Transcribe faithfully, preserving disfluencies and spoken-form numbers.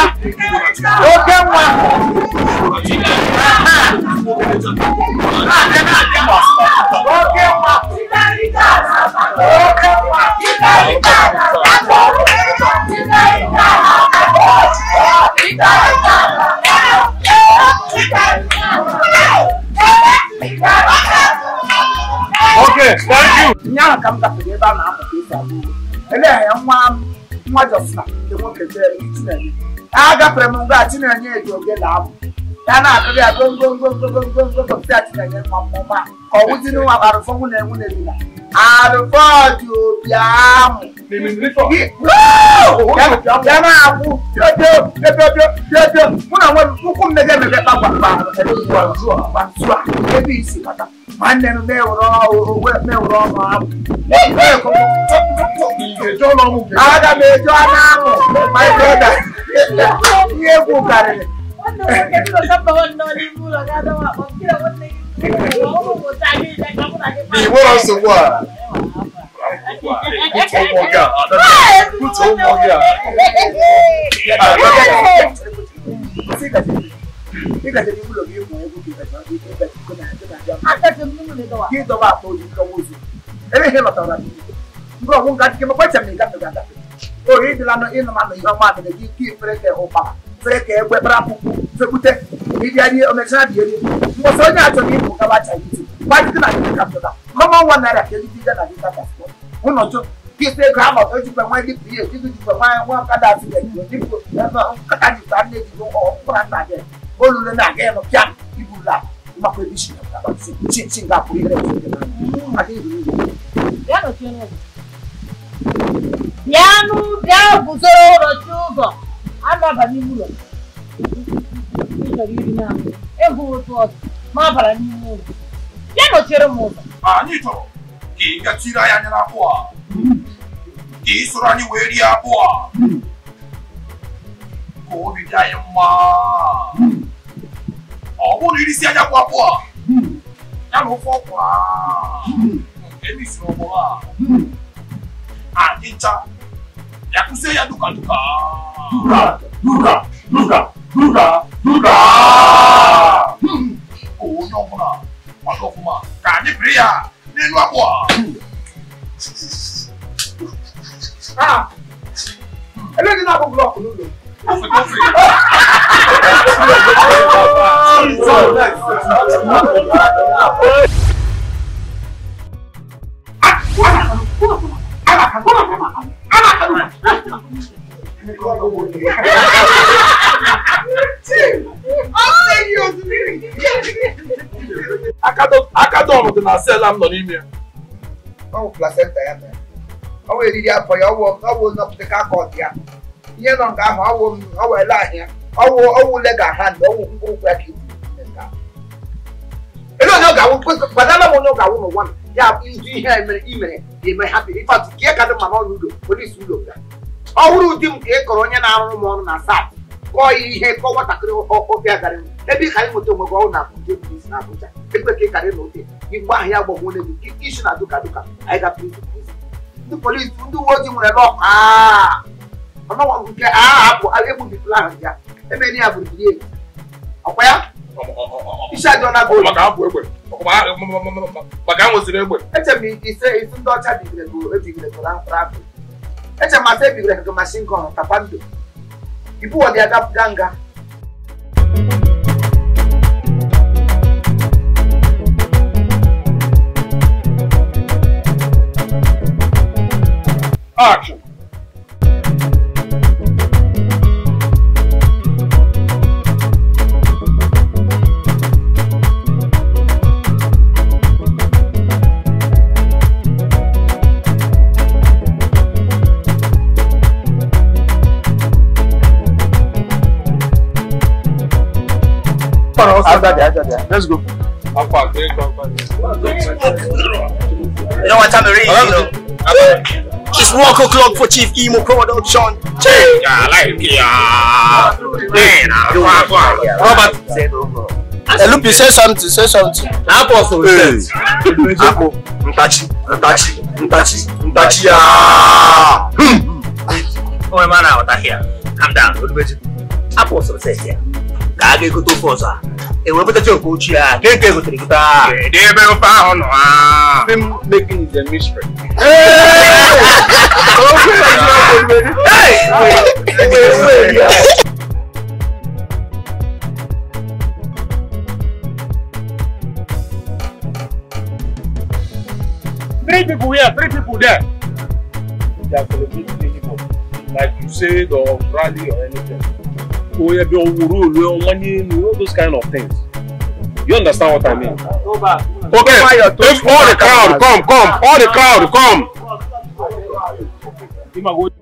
Okay, one. Okay, thank you. Nyala kam ka pede ba na apesa bu. Ele ya nwa nwa josna de mo kete itinani. Aga premu ga tinani e joge la bu. Ya na akebe a gon gon gon gon gon gon gon tinani ma mo ma. Ko wuti no arufo mu na emu na bi na. Arufo di obiam. Mimi ni for. Ya na abu. Yo yo yo yo yo yo. Mu na wo ku me ge me ge pa pa pa. Ele wa zuwa ba zuwa. E bi si kata. Man them me ro we me ro ma. Eh ko jo lo mu. Aga me jo na mo. My brother. Ye ku kare. Wannan wanda kilo sabba wannan ni mu ga da wa ko kira wannan ni ko mo ta ni da ka muna ke. Ni wo so wa. Put on more girl. Put on more girl. Sika sika ni mu lo bi mo e ku ki ta ni ki ta ko na ta. Ata ke mu ne do wa. Ki do ba to ni ko wo. Ele he lo ta ra ni. Bro mo ga ti ke mo pa cha mi ga ga ga. O ri de la no ino ma no yo ma de ki ki freke o pa. Freke e gbe bra pupu. Fekute. Ni dia ni o me cha di ni. Mo so nya to ni mo ga ba cha yi. Ba ti na ni ka to da. Mama one naira ke di ga na di ta passport. Uno to ki se ga ma o ti pe wa di pie, ti ti pe wa wa ka da ti de ni ko. Na ka ta di ta ni di o pra ta de. Olu le na ge no pian ibula. Ma ko bi shi na ba si chin chin ga puri re. Ati ni. Ya no tiene. Ya no ya buzoro chugo. Anda ba ni mulo. Ni to ri na. E hu to ma bara ni mulo. Ya no tiene mulo. Ah, ni to. Ki ga tira ya na kwa. Ki sura ni we ri kwa. Ko bi da yamma. Oh, wo ni si anya kwa kwa. Ya no fo kwa. Emi si no kwa. Ah, nicha. Ya kuse ya duka duka. Duka, duka, duka, duka, duka. Oh, no mona. Wa ko kuma. Ka ni priya. Ni lu kwa. Ah. Ele ni na ko block no do. Coffee, coffee. Akado akado mo na sell am no ni mi. Oh, placenta ya me. Oh, we did for your work. I will not take a court ya. You don't go how how well I here. I will I will leg a hand. I will go back you. Hello, no go. But I don't know go one. Yeah, you hear me email. They may happy if I get ka ma no do. Police do that. Oh, who do you coronia na mo na sa. Ko ihe ko wata kre o bia gare. Ebi kai mo to mo go na ku police na buja. Ekwe ke kare no te. Igbo ahia gbo mo le bi. Issue na duka duka. I got police. The police do what you want to lock. Ah, I don't want to get ah, I able to plan. Yeah, and many have been here. Okay, you said don't go. Bagan was in Igbo. Let me say it's not a big go, a big go down traffic. Let a massive big like a machine gun, Tapando. You put the other ganga. Action. Let's go. I'm back. You know what time it is, you know? It's one o'clock for Chief Imo production. Chief! I like it. Man, Robert. Hey, look, you say something, say something. I'm also Hey. Ako, Ntachi, Ntachi, Ntachi, Ntachi. Oh, man, out here. Calm down. Apple success ya. Ka ga ego to force a. E we put your coach ya. Ke ke go trikita. Eh, dey be fa ono ah. Film making is a mystery. Three people here, three people there. They are celebrating anybody. Like you said, or rally or anything. Oh, yeah, be all money, all those kind of things. You understand what I mean? Okay, if all the crowd come, come, all the crowd come.